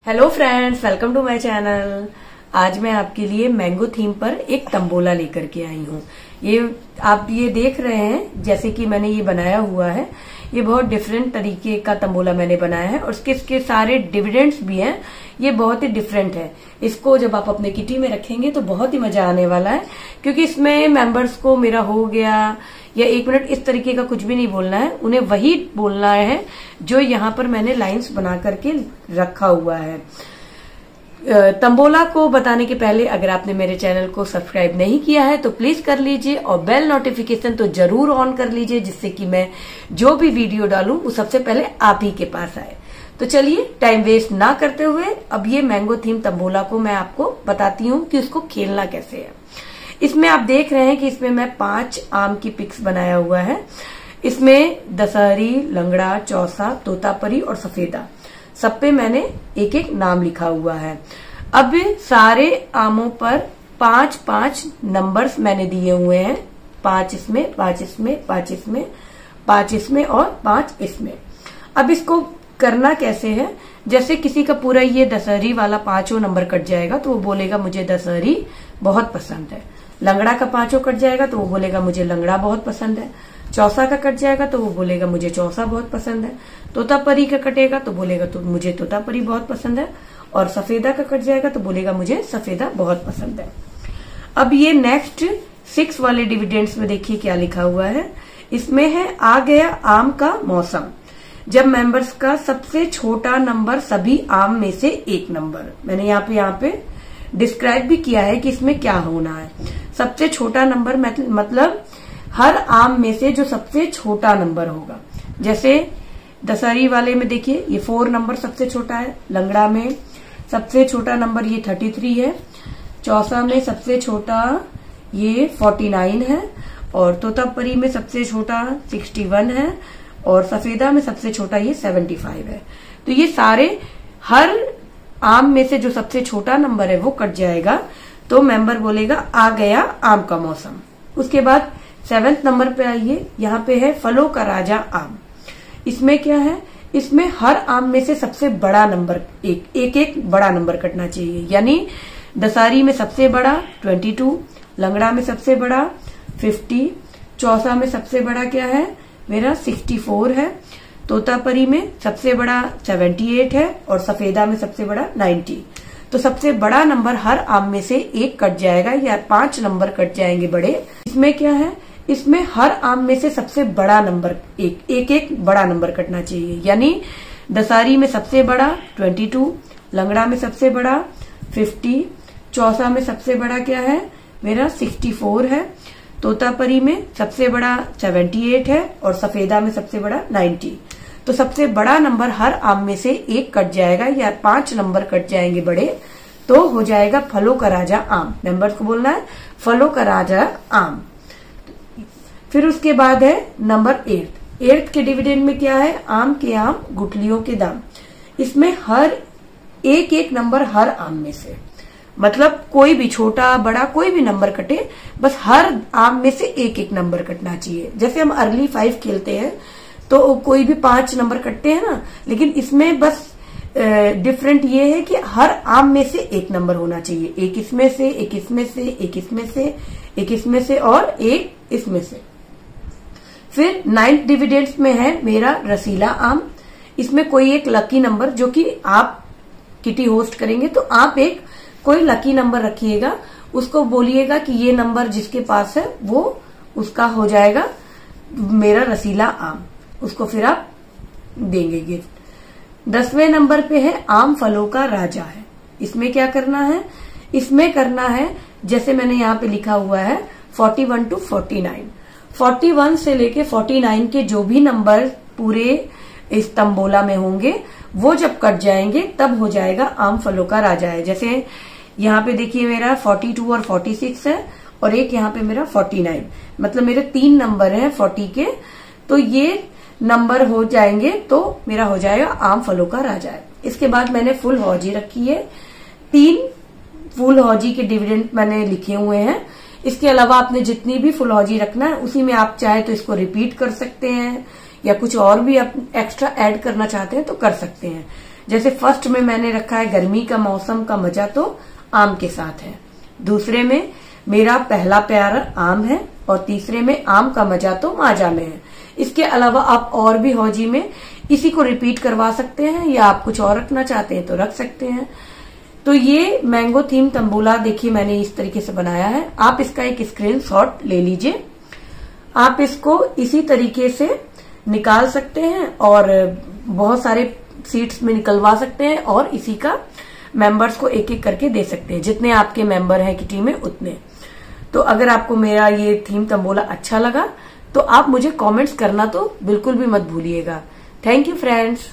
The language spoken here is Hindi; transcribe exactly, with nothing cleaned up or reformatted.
Hello friends, welcome to my channel. आज मैं आपके लिए मैंगो थीम पर एक तंबोला लेकर के आई हूँ। ये आप ये देख रहे हैं जैसे कि मैंने ये बनाया हुआ है। ये बहुत डिफरेंट तरीके का तंबोला मैंने बनाया है और इसके इसके सारे डिविडेंड्स भी हैं। ये बहुत ही डिफरेंट है। इसको जब आप अपने किटी में रखेंगे तो बहुत ही मजा आने वाला है, क्योंकि इसमें मेंबर्स को मेरा हो गया या एक मिनट इस तरीके का कुछ भी नहीं बोलना है। उन्हें वही बोलना है जो यहाँ पर मैंने लाइंस बना करके रखा हुआ है। तंबोला को बताने के पहले अगर आपने मेरे चैनल को सब्सक्राइब नहीं किया है तो प्लीज कर लीजिए और बेल नोटिफिकेशन तो जरूर ऑन कर लीजिए, जिससे कि मैं जो भी वीडियो डालूं वो सबसे पहले आप ही के पास आए। तो चलिए टाइम वेस्ट ना करते हुए अब ये मैंगो थीम तंबोला को मैं आपको बताती हूँ कि उसको खेलना कैसे है। इसमें आप देख रहे हैं कि इसमें मैं पांच आम की पिक्स बनाया हुआ है। इसमें दशहरी, लंगड़ा, चौसा, तोतापरी और सफेदा, सब पे मैंने एक एक नाम लिखा हुआ है। अब सारे आमों पर पांच पांच नंबर्स मैंने दिए हुए हैं। पांच इसमें, पांच इसमें, पांच इसमें, पांच इसमें और पांच इसमें। अब इसको करना कैसे है, जैसे किसी का पूरा ये दशहरी वाला पांचों नंबर कट जाएगा तो वो बोलेगा मुझे दशहरी बहुत पसंद है। लंगड़ा का पांचों कट जाएगा तो वो बोलेगा मुझे लंगड़ा बहुत पसंद है। चौसा का कट जाएगा तो वो बोलेगा मुझे चौसा बहुत पसंद है। तोतापरी का कटेगा तो बोलेगा तो मुझे तोतापरी बहुत पसंद है। और सफेदा का कट जाएगा तो बोलेगा मुझे सफेदा बहुत पसंद है। अब ये नेक्स्ट सिक्स वाले डिविडेंड्स में देखिए क्या लिखा हुआ है। इसमें है आ गया आम का मौसम, जब मेंबर्स का सबसे छोटा नंबर सभी आम में से एक नंबर। मैंने यहाँ पे यहाँ पे डिस्क्राइब भी किया है कि इसमें क्या होना है। सबसे छोटा नंबर मतलब हर आम में से जो सबसे छोटा नंबर होगा। जैसे दशहरी वाले में देखिए ये फोर नंबर सबसे छोटा है। लंगड़ा में सबसे छोटा नंबर ये थर्टी थ्री है। चौसा में सबसे छोटा ये फोर्टी नाइन है। और तोतापरी में सबसे छोटा सिक्सटी वन है। और सफेदा में सबसे छोटा ये सेवेंटी फाइव है। तो ये सारे हर आम में से जो सबसे छोटा नंबर है वो कट जाएगा तो मेंबर बोलेगा आ गया आम का मौसम। उसके बाद सेवेंथ नंबर पे आइए, यहाँ पे है फलों का राजा आम। इसमें क्या है, इसमें हर आम में से सबसे बड़ा नंबर एक एक एक बड़ा नंबर कटना चाहिए। यानी दशहरी में सबसे बड़ा ट्वेंटी टू, लंगड़ा में सबसे बड़ा फिफ्टी, चौसा में सबसे बड़ा क्या है मेरा सिक्सटी फोर है। तोतापरी में सबसे बड़ा सेवेंटी एट है और सफेदा में सबसे बड़ा नाइन्टी। तो सबसे बड़ा नंबर हर आम में से एक कट जाएगा या पांच नंबर कट जाएंगे बड़े। इसमें क्या है, इसमें हर आम में से सबसे बड़ा नंबर एक एक एक बड़ा नंबर कटना चाहिए। यानी दशहरी में सबसे बड़ा ट्वेंटी टू, लंगड़ा में सबसे बड़ा फिफ्टी, चौसा में सबसे बड़ा क्या है मेरा सिक्सटी फोर है। तोतापरी में सबसे बड़ा सेवेंटी एट है और सफेदा में सबसे बड़ा नाइन्टी। तो सबसे बड़ा नंबर हर आम में से एक कट जाएगा या पांच नंबर कट जाएंगे बड़े तो हो जाएगा फलों का राजा आम। मेंबर्स को बोलना है फलों का राजा आम। फिर उसके बाद है नंबर एट। एट के डिविडेंड में क्या है, आम के आम गुठलियों के दाम। इसमें हर एक एक नंबर हर आम में से, मतलब कोई भी छोटा बड़ा कोई भी नंबर कटे, बस हर आम में से एक एक नंबर कटना चाहिए। जैसे हम अर्ली फाइव खेलते हैं तो कोई भी पांच नंबर कटते हैं ना, लेकिन इसमें बस डिफरेंट ये है कि हर आम में से एक नंबर होना चाहिए। एक इसमें से, एक इसमें से, एक इसमें से, एक इसमें से और एक इसमें से। फिर नाइन्थ डिविडेंड्स में है मेरा रसीला आम। इसमें कोई एक लकी नंबर, जो कि आप किटी होस्ट करेंगे तो आप एक कोई लकी नंबर रखिएगा, उसको बोलिएगा कि ये नंबर जिसके पास है वो उसका हो जाएगा मेरा रसीला आम। उसको फिर आप देंगे गिफ्ट। दसवें नंबर पे है आम फलों का राजा है। इसमें क्या करना है, इसमें करना है जैसे मैंने यहाँ पे लिखा हुआ है forty one to forty nine. Forty one से लेके फोर्टी नाइन के जो भी नंबर पूरे इस तंबोला में होंगे वो जब कट जाएंगे तब हो जाएगा आम फलों का राजा है। जैसे यहाँ पे देखिए मेरा फोर्टी टू और फोर्टी सिक्स है और एक यहाँ पे मेरा फोर्टी नाइन, मतलब मेरे तीन नंबर हैं फोर्टी के, तो ये नंबर हो जाएंगे तो मेरा हो जाएगा आम फलों का राजा है। इसके बाद मैंने फुल हौजी रखी है। तीन फुल हौजी के डिविडेंड मैंने लिखे हुए हैं। इसके अलावा आपने जितनी भी फुल हौजी रखना है उसी में आप चाहे तो इसको रिपीट कर सकते हैं या कुछ और भी आप एक्स्ट्रा ऐड करना चाहते हैं तो कर सकते हैं। जैसे फर्स्ट में मैंने रखा है गर्मी का मौसम का मजा तो आम के साथ है, दूसरे में मेरा पहला प्यार आम है, और तीसरे में आम का मजा तो माजा में है। इसके अलावा आप और भी हौजी में इसी को रिपीट करवा सकते हैं, या आप कुछ और रखना चाहते हैं तो रख सकते हैं। तो ये मैंगो थीम तंबोला देखिए मैंने इस तरीके से बनाया है। आप इसका एक स्क्रीनशॉट ले लीजिए। आप इसको इसी तरीके से निकाल सकते हैं और बहुत सारे सीट्स में निकलवा सकते हैं, और इसी का मेंबर्स को एक एक करके दे सकते हैं, जितने आपके मेंबर हैं किटी में उतने। तो अगर आपको मेरा ये थीम तंबोला अच्छा लगा तो आप मुझे कमेंट्स करना तो बिल्कुल भी मत भूलिएगा। Thank you friends.